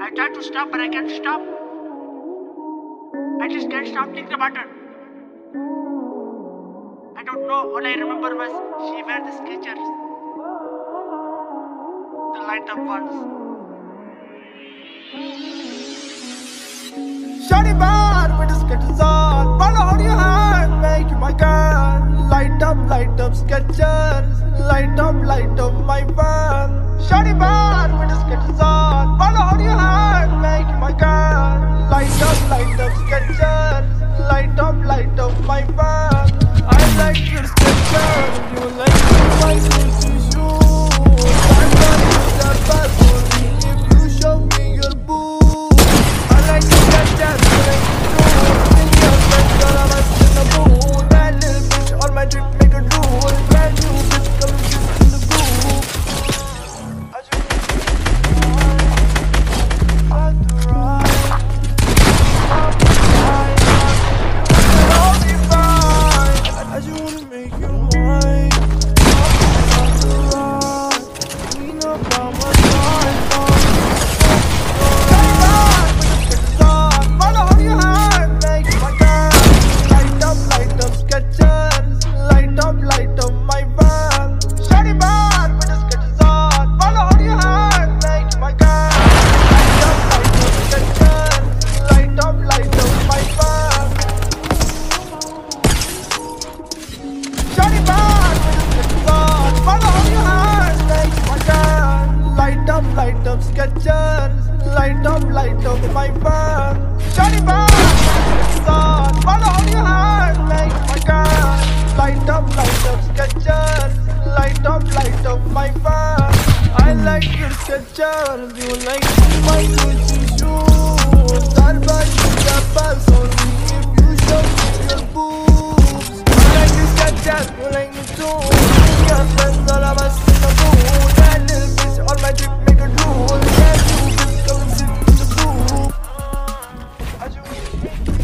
I try to stop, but I can't stop. I just can't stop thinking about her. I don't know. All I remember was she wear the Skechers, the light up ones. Shawty bad with the Skechers on. Follow on your hand, make you my girl. Light up Skechers. Light up my van. Shawty bad with the Skechers on. Follow on your hand, make you my girl. Light up Skechers. Light up my van. I like your Skechers. You like my Gucci shoes. I'm gonna use that bad for me if you show me your boobs. I like your Skechers. You like your shoes. In your friends, girl, I'm in the mood. That little bitch on my drip make a drool. Brand new bitch coming in the groove. I just want to ride. I'll be fine. I just wanna make you mine. I'll be right. Lean up on my side. Follow on your hand, make you my girl. Light up Skechers. Light up my van. Shawty bad with the Skechers on. Follow on your hand, make you my girl. Light up Skechers. Light up my van. Shawty bad with the Skechers on. Follow on your hand, make you my girl. Light up Skechers. Light up my van. Shawty bad with the Skechers on. Follow on your hand, make you my girl. Light up Skechers. Light up my van. I like your Skechers. You like my Gucci shoes. I'll buy you that pass on me if you show me your boobs. I like your Skechers. You like me too. Your friends all of us in the mood. That little bitch on my drip make a drool. That new bitch come and sit in the groove. I just wanna make you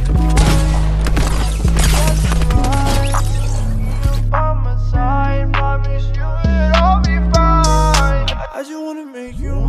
mine. By my side, promise you it'll all be fine. I just wanna make you